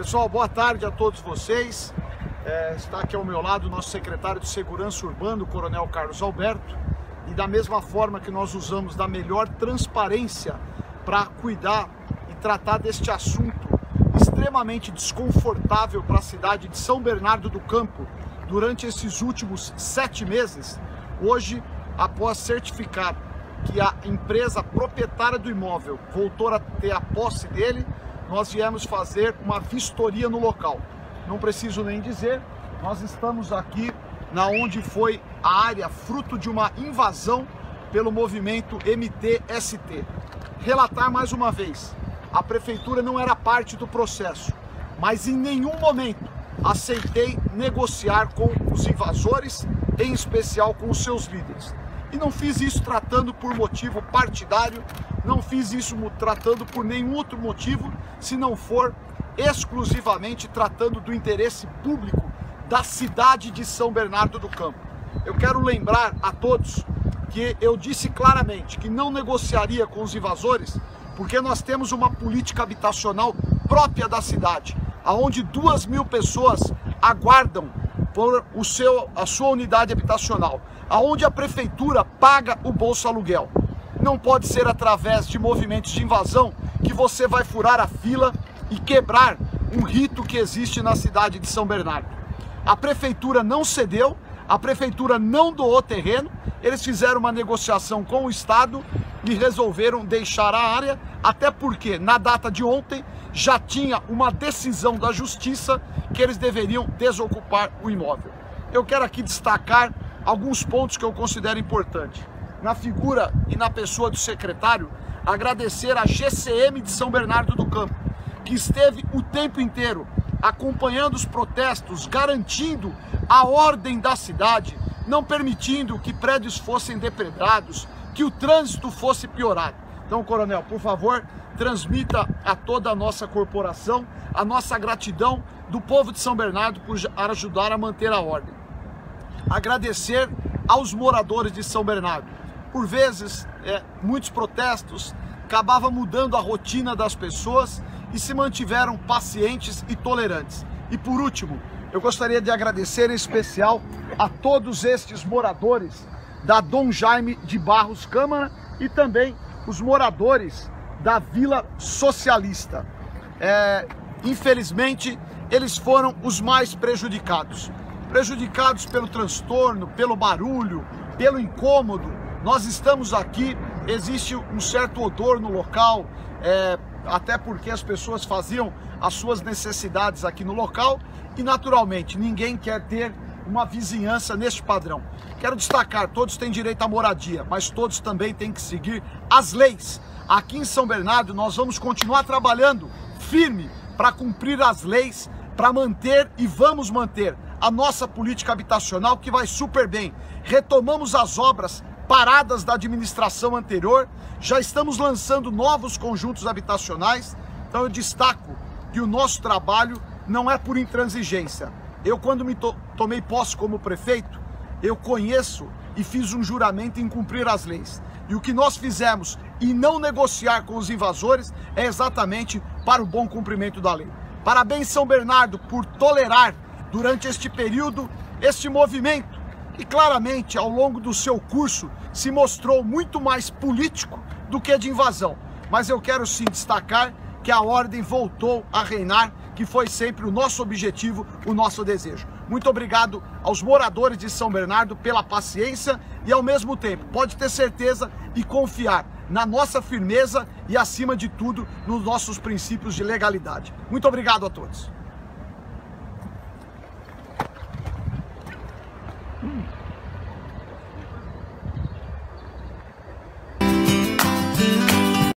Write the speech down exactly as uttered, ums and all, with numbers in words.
Pessoal, boa tarde a todos vocês. É, está aqui ao meu lado o nosso secretário de Segurança Urbana, o Coronel Carlos Alberto, e da mesma forma que nós usamos da melhor transparência para cuidar e tratar deste assunto extremamente desconfortável para a cidade de São Bernardo do Campo durante esses últimos sete meses, hoje, após certificar que a empresa proprietária do imóvel voltou a ter a posse dele, nós viemos fazer uma vistoria no local. Não preciso nem dizer, nós estamos aqui na onde foi a área fruto de uma invasão pelo movimento M T S T. Relatar mais uma vez, a prefeitura não era parte do processo, mas em nenhum momento aceitei negociar com os invasores, em especial com os seus líderes. E não fiz isso tratando por motivo partidário, não fiz isso tratando por nenhum outro motivo, se não for exclusivamente tratando do interesse público da cidade de São Bernardo do Campo. Eu quero lembrar a todos que eu disse claramente que não negociaria com os invasores, porque nós temos uma política habitacional própria da cidade, onde duas mil pessoas aguardam por o seu, a sua unidade habitacional, aonde a prefeitura paga o bolsa aluguel. Não pode ser através de movimentos de invasão que você vai furar a fila e quebrar um rito que existe na cidade de São Bernardo. A prefeitura não cedeu, a prefeitura não doou terreno, eles fizeram uma negociação com o Estado e resolveram deixar a área, até porque na data de ontem já tinha uma decisão da Justiça que eles deveriam desocupar o imóvel. Eu quero aqui destacar alguns pontos que eu considero importantes. Na figura e na pessoa do secretário, agradecer a G C M de São Bernardo do Campo, que esteve o tempo inteiro acompanhando os protestos, garantindo a ordem da cidade, não permitindo que prédios fossem depredados, que o trânsito fosse piorado. Então, coronel, por favor, transmita a toda a nossa corporação a nossa gratidão do povo de São Bernardo por ajudar a manter a ordem. Agradecer aos moradores de São Bernardo. Por vezes, é, muitos protestos acabavam mudando a rotina das pessoas e se mantiveram pacientes e tolerantes. E por último, eu gostaria de agradecer em especial a todos estes moradores da Dom Jaime de Barros Câmara e também os moradores da Vila Socialista. É, infelizmente, eles foram os mais prejudicados. Prejudicados pelo transtorno, pelo barulho, pelo incômodo. Nós estamos aqui, existe um certo odor no local, é, até porque as pessoas faziam as suas necessidades aqui no local e naturalmente ninguém quer ter uma vizinhança neste padrão. Quero destacar, todos têm direito à moradia, mas todos também têm que seguir as leis. Aqui em São Bernardo nós vamos continuar trabalhando firme para cumprir as leis, para manter e vamos manter a nossa política habitacional que vai super bem. Retomamos as obras paradas da administração anterior, já estamos lançando novos conjuntos habitacionais, então eu destaco que o nosso trabalho não é por intransigência. Eu, quando me to tomei posse como prefeito, eu conheço e fiz um juramento em cumprir as leis. E o que nós fizemos em não negociar com os invasores é exatamente para o bom cumprimento da lei. Parabéns, São Bernardo, por tolerar durante este período este movimento que claramente ao longo do seu curso se mostrou muito mais político do que de invasão. Mas eu quero sim destacar que a ordem voltou a reinar, que foi sempre o nosso objetivo, o nosso desejo. Muito obrigado aos moradores de São Bernardo pela paciência e ao mesmo tempo, pode ter certeza e confiar na nossa firmeza e acima de tudo nos nossos princípios de legalidade. Muito obrigado a todos.